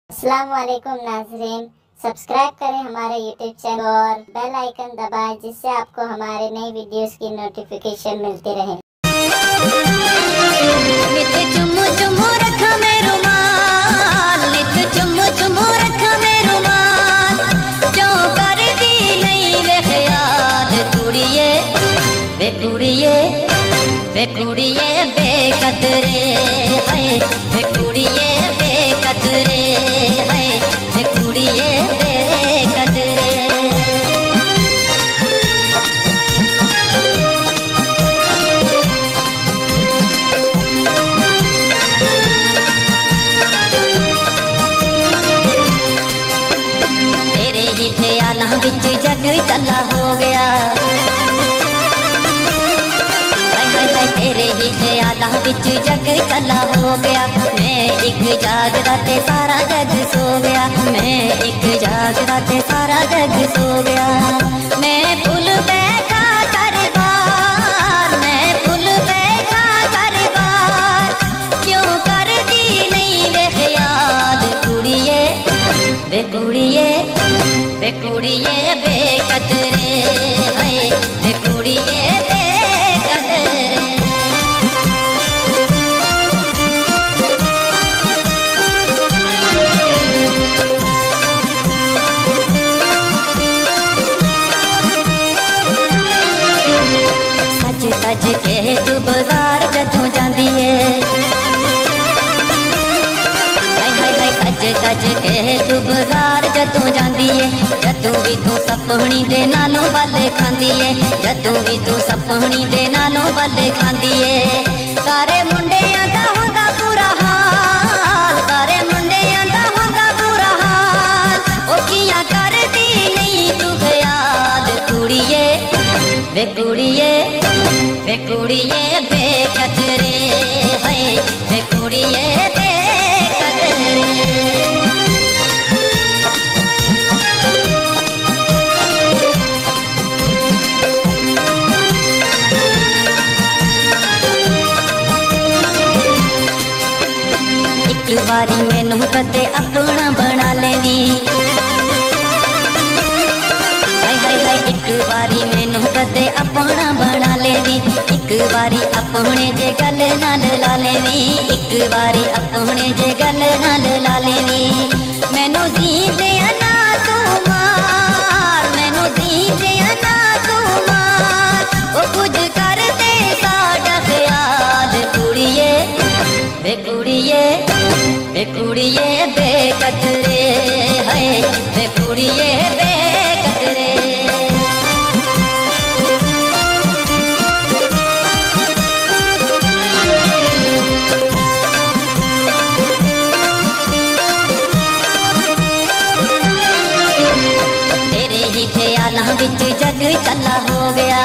अस्सलाम वालेकुम नाज़रीन, सब्सक्राइब करें हमारे यूट्यूब चैनल और बेल आइकन दबाएं जिससे आपको हमारे नई वीडियोस की नोटिफिकेशन मिलती रहे। नित चुम्मू चुम्मू रखा मैं रुमाल, नित चुम्मू चुम्मू रखा मैं रुमाल, क्यों कर दी नहीं वे ख्याल कुड़िए वे कुड़िए वे कुड़िए बेकदरे है, वे कुड़िए बेकदरे है, वे कुड़िए बेकदरे। तेरे ही ख्यालां विच जग चला हो गया, तेरे ही ख्यालां विच जग चला हो गया। मैं एक जागदा ते सारा जग सो गया, मैं एक जागदा ते सारा जग सो गया। मैं भूल बैठा कर बार, मैं भूल बैठा कर बार, क्यों कर दी नहीं वे ख्याल कुड़िए वे कुड़िए वे कुड़िए बेकदरे है, वे कुड़िए बेकदरे। सज के तू बाजार जदों जांदी है, सज सज के तू बाजार जदों जांदी है, जदों भी तू सपनी दे नालों वाले खांदी है, जदों भी तू सपनी दे नालों वाले खांदी है। सारे मुंडियां दा हुंदा बुरा हाल, सारे मुंडियां दा हुंदा बुरा हाल, ओ कियां करदी नहीं तू ख्याल कुड़िए वे कुड़िए वे कुड़िए बेकदरे है, वे कुड़िए बेकदरे। एक बारी मैनू कदे अपना बना लेनी, एक बारी मैनू कदे अपना बना लेनी, एक बारी अपने जे गल नाल ला लेनी, एक बारी अपने जे गल नाल ला लेनी। मैनू जींदे ना तू मार, मैनू जींदे ना तू मार, ओ कुछ कर दे साडा ख्याल कुड़िए वे कुड़िए वे कुड़िए बेकदरे है, वे कुड़िए बेकदरे। तेरे ही ख्यालां विच जग चला हो गया,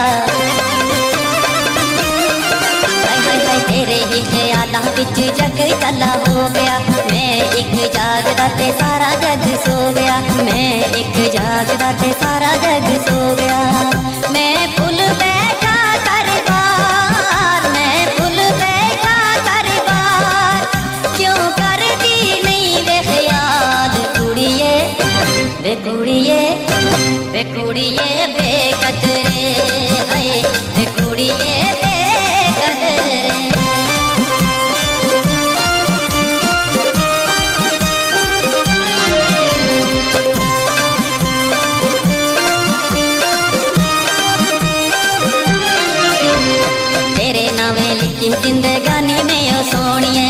तेरे ही ख्यालां विच जग चला हो गया। मैं एक जागदा ते सारा जग सो गया, मैं एक जागदा ते सारा जग सो गया। मैं भूल बैठा कर बार, मैं भूल बैठा कर बार, क्यों कर दी नहीं वे ख्याल कुड़िए वे कुड़िए वे कुड़िए बेकदरे है, वे कुड़िए बेकदरे। तेरे नामे लिखी जिंदगानी में ओ सोनिए,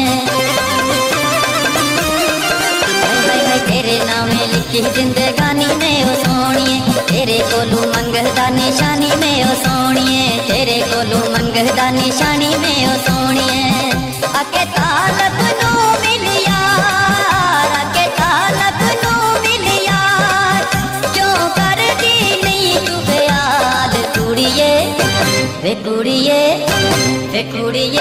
तेरे नामे लिखी जिंदगानी में ओ सोनिए, तेरे कोलू मंगदा निशानी में ओ सोनिए, तेरे कोलू मंगदा निशानी में ओ सोनिए। आके तालब नू मिल यार, आके तालब नू मिल यार, क्यों कर दी नहीं तू ख्याल कुड़िए वे कुड़िए वे कुड़िए